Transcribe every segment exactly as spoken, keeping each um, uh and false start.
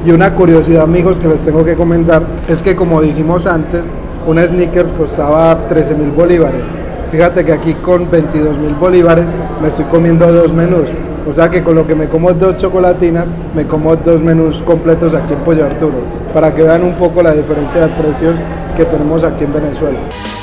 Y una curiosidad, amigos, que les tengo que comentar es que, como dijimos antes, una Snickers costaba trece mil bolívares. Fíjate que aquí con veintidós mil bolívares me estoy comiendo dos menús. O sea que con lo que me como dos chocolatinas, me como dos menús completos aquí en Pollo Arturo, para que vean un poco la diferencia de precios que tenemos aquí en Venezuela.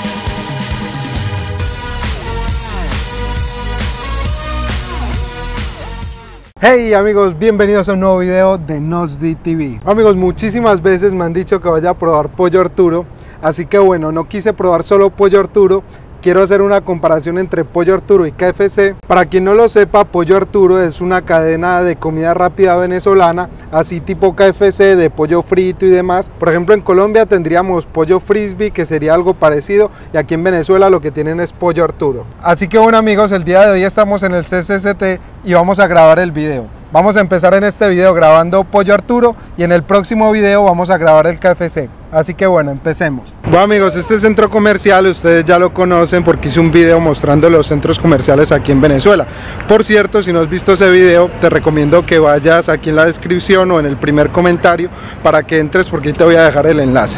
Hey amigos, bienvenidos a un nuevo video de Nosdi T V. Amigos, muchísimas veces me han dicho que vaya a probar Pollo Arturo, así que bueno, no quise probar solo Pollo Arturo. Quiero hacer una comparación entre Pollo Arturo y K F C. Para quien no lo sepa, Pollo Arturo es una cadena de comida rápida venezolana, así tipo K F C, de pollo frito y demás. Por ejemplo, en Colombia tendríamos Pollo Frisbee, que sería algo parecido, y aquí en Venezuela lo que tienen es Pollo Arturo. Así que bueno amigos, el día de hoy estamos en el C C C T y vamos a grabar el video. Vamos a empezar en este video grabando Pollo Arturo y en el próximo video vamos a grabar el K F C. Así que bueno, empecemos. Bueno amigos, este centro comercial ustedes ya lo conocen porque hice un video mostrando los centros comerciales aquí en Venezuela. Por cierto, si no has visto ese video, te recomiendo que vayas aquí en la descripción o en el primer comentario para que entres, porque ahí te voy a dejar el enlace.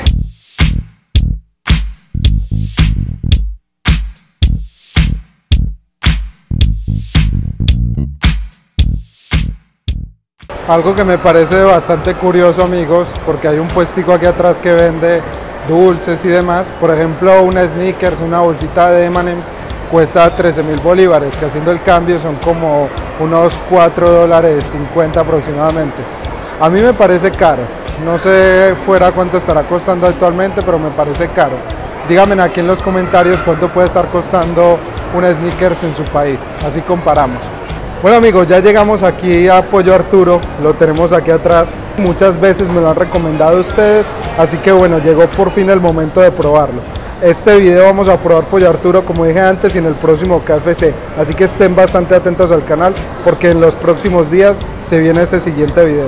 Algo que me parece bastante curioso amigos, porque hay un puestico aquí atrás que vende dulces y demás. Por ejemplo, una Snickers, una bolsita de M and M's cuesta trece mil bolívares, que haciendo el cambio son como unos cuatro dólares cincuenta aproximadamente. A mí me parece caro, no sé fuera cuánto estará costando actualmente, pero me parece caro. Díganme aquí en los comentarios cuánto puede estar costando una Snickers en su país, así comparamos. Bueno amigos, ya llegamos aquí a Pollo Arturo, lo tenemos aquí atrás. Muchas veces me lo han recomendado ustedes, así que bueno, llegó por fin el momento de probarlo. Este video vamos a probar Pollo Arturo, como dije antes, y en el próximo K F C. Así que estén bastante atentos al canal, porque en los próximos días se viene ese siguiente video.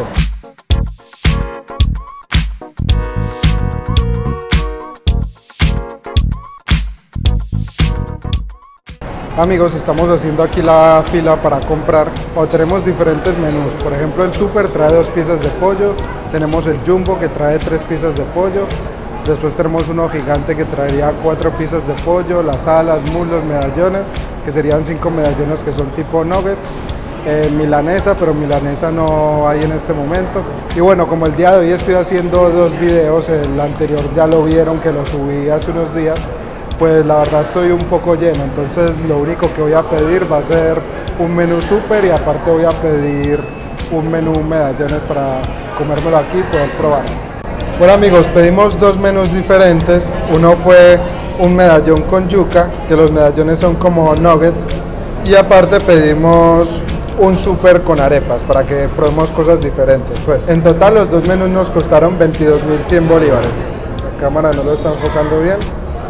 Amigos, estamos haciendo aquí la fila para comprar. O tenemos diferentes menús. Por ejemplo, el Super trae dos piezas de pollo. Tenemos el Jumbo que trae tres piezas de pollo. Después tenemos uno gigante que traería cuatro piezas de pollo, las alas, muslos, medallones, que serían cinco medallones que son tipo nuggets. Eh, milanesa, pero milanesa no hay en este momento. Y bueno, como el día de hoy estoy haciendo dos videos, el anterior ya lo vieron que lo subí hace unos días, pues la verdad estoy un poco lleno, entonces lo único que voy a pedir va a ser un menú super y aparte voy a pedir un menú medallones para comérmelo aquí y poder probarlo. Bueno amigos, pedimos dos menús diferentes. Uno fue un medallón con yuca, que los medallones son como nuggets, y aparte pedimos un super con arepas para que probemos cosas diferentes. Pues en total los dos menús nos costaron veintidós mil cien bolívares. La cámara no lo está enfocando bien.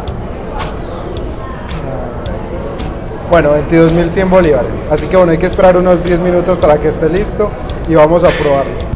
Bueno, veintidós mil cien bolívares, así que bueno, hay que esperar unos diez minutos para que esté listo y vamos a probarlo.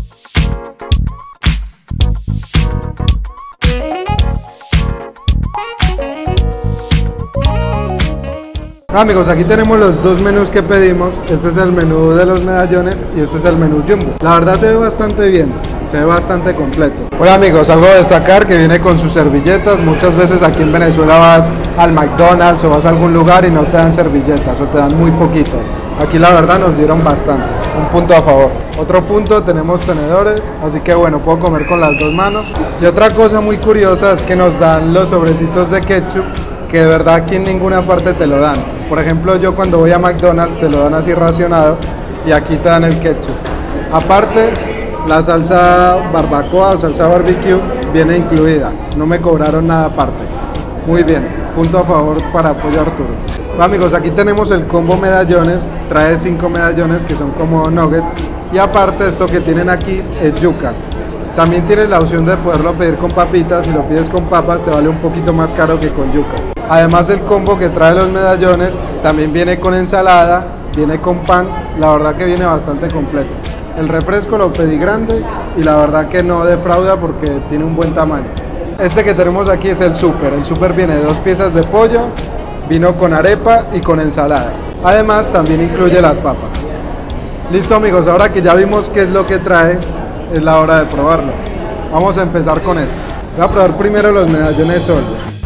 Bueno, amigos, aquí tenemos los dos menús que pedimos. Este es el menú de los medallones y este es el menú Jumbo. La verdad se ve bastante bien, se ve bastante completo. Bueno amigos, algo a destacar que viene con sus servilletas. Muchas veces aquí en Venezuela vas al McDonald's o vas a algún lugar y no te dan servilletas o te dan muy poquitas. Aquí la verdad nos dieron bastantes, un punto a favor. Otro punto, tenemos tenedores, así que bueno, puedo comer con las dos manos. Y otra cosa muy curiosa es que nos dan los sobrecitos de ketchup, que de verdad aquí en ninguna parte te lo dan. Por ejemplo, yo cuando voy a McDonald's te lo dan así racionado y aquí te dan el ketchup. Aparte, la salsa barbacoa o salsa barbecue viene incluida, no me cobraron nada aparte. Muy bien, punto a favor para Pollo Arturo. Bueno, amigos, aquí tenemos el combo medallones, trae cinco medallones que son como nuggets, y aparte esto que tienen aquí es yuca. También tienes la opción de poderlo pedir con papitas. Si lo pides con papas te vale un poquito más caro que con yuca. Además, el combo que trae los medallones también viene con ensalada, viene con pan. La verdad que viene bastante completo. El refresco lo pedí grande y la verdad que no defrauda porque tiene un buen tamaño. Este que tenemos aquí es el super. El super viene de dos piezas de pollo, vino con arepa y con ensalada. Además también incluye las papas. Listo amigos, ahora que ya vimos qué es lo que trae, es la hora de probarlo. Vamos a empezar con esto. Voy a probar primero los medallones solos.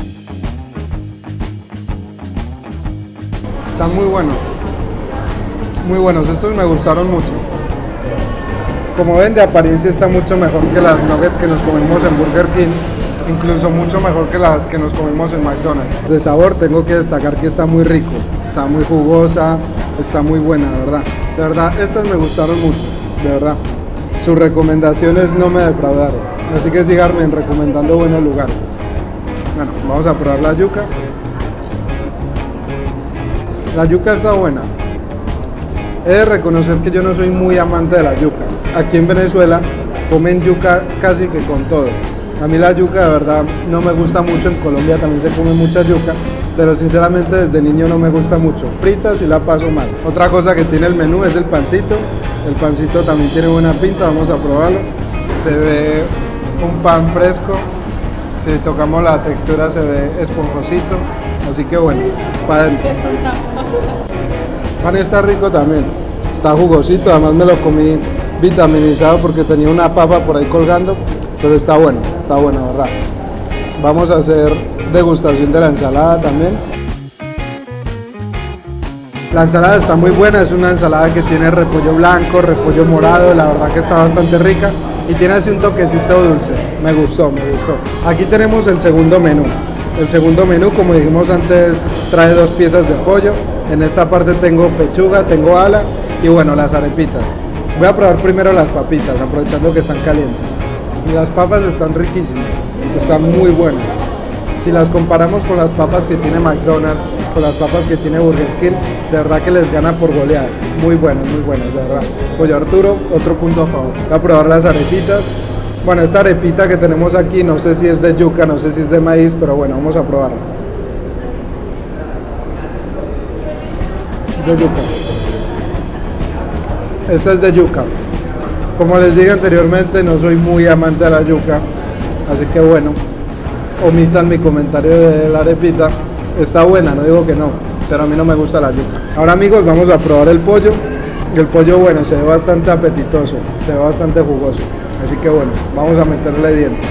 Están muy buenos. Muy buenos, estos me gustaron mucho. Como ven, de apariencia está mucho mejor que las nuggets que nos comemos en Burger King. Incluso mucho mejor que las que nos comemos en McDonald's. De sabor tengo que destacar que está muy rico. Está muy jugosa, está muy buena, de verdad. De verdad, estas me gustaron mucho, de verdad. Sus recomendaciones no me defraudaron. Así que síganme recomendando buenos lugares. Bueno, vamos a probar la yuca. La yuca está buena. He de reconocer que yo no soy muy amante de la yuca. Aquí en Venezuela comen yuca casi que con todo. A mí la yuca de verdad no me gusta mucho. En Colombia también se come mucha yuca, pero sinceramente desde niño no me gusta mucho. Frita sí la paso más. Otra cosa que tiene el menú es el pancito. El pancito también tiene buena pinta, vamos a probarlo. Se ve un pan fresco. Si tocamos la textura se ve esponjosito. Así que bueno, para adentro. El pan está rico también, está jugosito, además me lo comí vitaminizado porque tenía una papa por ahí colgando, pero está bueno, está bueno, ¿verdad? Vamos a hacer degustación de la ensalada también. La ensalada está muy buena, es una ensalada que tiene repollo blanco, repollo morado, la verdad que está bastante rica y tiene así un toquecito dulce, me gustó, me gustó. Aquí tenemos el segundo menú. El segundo menú, como dijimos antes, trae dos piezas de pollo. En esta parte tengo pechuga, tengo ala y bueno, las arepitas. Voy a probar primero las papitas, aprovechando que están calientes. Y las papas están riquísimas, están muy buenas. Si las comparamos con las papas que tiene McDonald's, con las papas que tiene Burger King, de verdad que les gana por goleada. Muy buenas, muy buenas, de verdad. Pollo Arturo, otro punto a favor. Voy a probar las arepitas. Bueno, esta arepita que tenemos aquí, no sé si es de yuca, no sé si es de maíz, pero bueno, vamos a probarla. De yuca. Esta es de yuca. Como les dije anteriormente, no soy muy amante de la yuca, así que bueno, omitan mi comentario de la arepita. Está buena, no digo que no, pero a mí no me gusta la yuca. Ahora amigos, vamos a probar el pollo. El pollo, bueno, se ve bastante apetitoso, se ve bastante jugoso. Así que bueno, vamos a meterle dientes.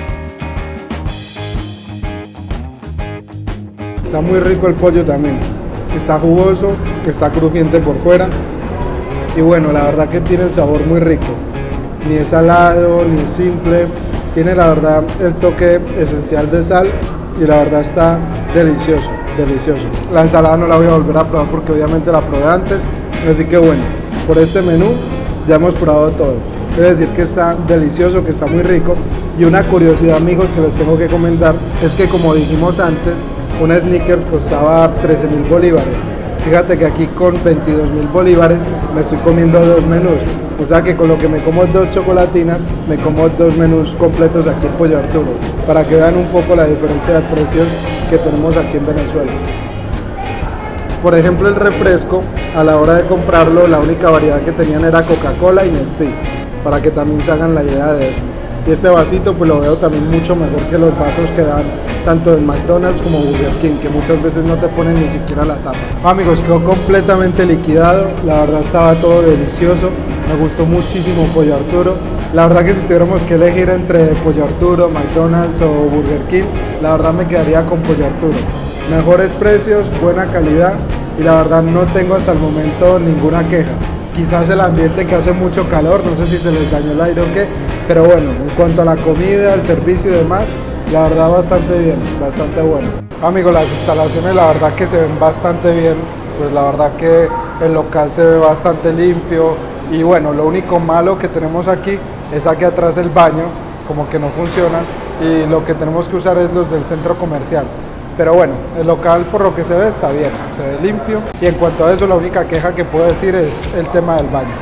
Está muy rico el pollo también. Está jugoso, está crujiente por fuera. Y bueno, la verdad que tiene el sabor muy rico. Ni es salado, ni es simple. Tiene la verdad el toque esencial de sal. Y la verdad está delicioso, delicioso. La ensalada no la voy a volver a probar porque obviamente la probé antes. Así que bueno, por este menú ya hemos probado todo. Debo decir que está delicioso, que está muy rico. Y una curiosidad amigos que les tengo que comentar es que como dijimos antes, una Snickers costaba trece mil bolívares. Fíjate que aquí con veintidós mil bolívares me estoy comiendo dos menús. O sea que con lo que me como dos chocolatinas, me como dos menús completos aquí en Pollo Arturo. Para que vean un poco la diferencia de precios que tenemos aquí en Venezuela. Por ejemplo, el refresco, a la hora de comprarlo, la única variedad que tenían era Coca-Cola y Nestlé. Para que también se hagan la idea de eso. Y este vasito pues lo veo también mucho mejor que los vasos que dan tanto en McDonald's como Burger King, que muchas veces no te ponen ni siquiera la tapa. Amigos, quedó completamente liquidado, la verdad estaba todo delicioso, me gustó muchísimo Pollo Arturo. La verdad que si tuviéramos que elegir entre Pollo Arturo, McDonald's o Burger King, la verdad me quedaría con Pollo Arturo. Mejores precios, buena calidad y la verdad no tengo hasta el momento ninguna queja. Quizás el ambiente que hace mucho calor, no sé si se les dañó el aire o qué, pero bueno, en cuanto a la comida, el servicio y demás, la verdad bastante bien, bastante bueno. Amigos, las instalaciones la verdad que se ven bastante bien, pues la verdad que el local se ve bastante limpio y bueno, lo único malo que tenemos aquí es aquí atrás el baño, como que no funcionan y lo que tenemos que usar es los del centro comercial. Pero bueno, el local por lo que se ve está bien, se ve limpio y en cuanto a eso la única queja que puedo decir es el tema del baño.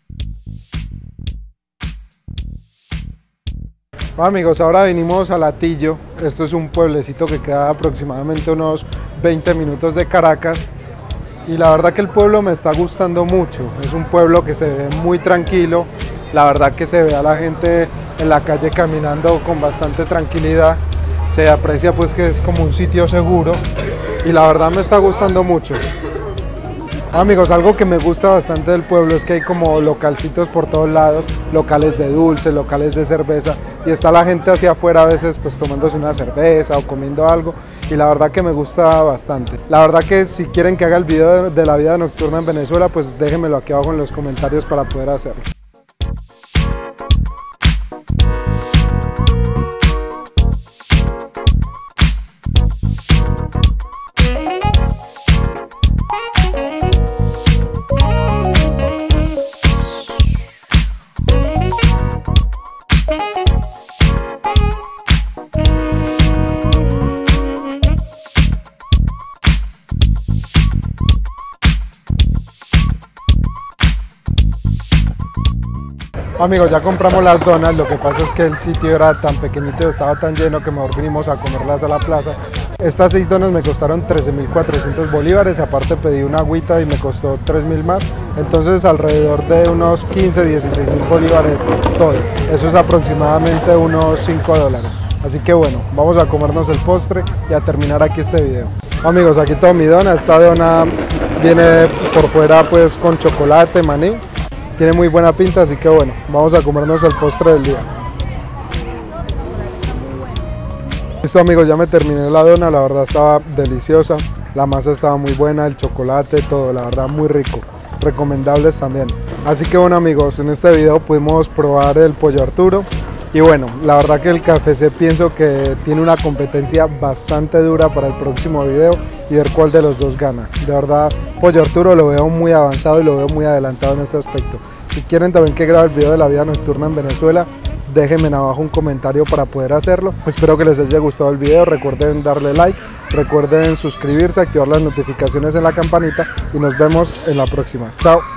Bueno, amigos, ahora venimos a Latillo. Esto es un pueblecito que queda aproximadamente unos veinte minutos de Caracas y la verdad que el pueblo me está gustando mucho. Es un pueblo que se ve muy tranquilo, la verdad que se ve a la gente en la calle caminando con bastante tranquilidad. Se aprecia pues que es como un sitio seguro y la verdad me está gustando mucho. Amigos, algo que me gusta bastante del pueblo es que hay como localcitos por todos lados, locales de dulce, locales de cerveza, y está la gente hacia afuera a veces pues tomándose una cerveza o comiendo algo, y la verdad que me gusta bastante. La verdad que si quieren que haga el video de, de la vida nocturna en Venezuela, pues déjenmelo aquí abajo en los comentarios para poder hacerlo. Amigos, ya compramos las donas, lo que pasa es que el sitio era tan pequeñito y estaba tan lleno que mejor vinimos a comerlas a la plaza. Estas seis donas me costaron trece mil cuatrocientos bolívares, aparte pedí una agüita y me costó tres mil más, entonces alrededor de unos quince, dieciséis mil bolívares todo. Eso es aproximadamente unos cinco dólares. Así que bueno, vamos a comernos el postre y a terminar aquí este video. Amigos, aquí todo mi dona, esta dona viene por fuera pues con chocolate, maní. Tiene muy buena pinta, así que bueno, vamos a comernos el postre del día. Listo amigos, ya me terminé la dona, la verdad estaba deliciosa, la masa estaba muy buena, el chocolate, todo, la verdad muy rico, recomendables también. Así que bueno amigos, en este video pudimos probar el pollo Arturo. Y bueno, la verdad que el K F C pienso que tiene una competencia bastante dura para el próximo video y ver cuál de los dos gana. De verdad, Pollo Arturo lo veo muy avanzado y lo veo muy adelantado en este aspecto. Si quieren también que grabe el video de la vida nocturna en Venezuela, déjenme en abajo un comentario para poder hacerlo. Espero que les haya gustado el video, recuerden darle like, recuerden suscribirse, activar las notificaciones en la campanita y nos vemos en la próxima. Chao.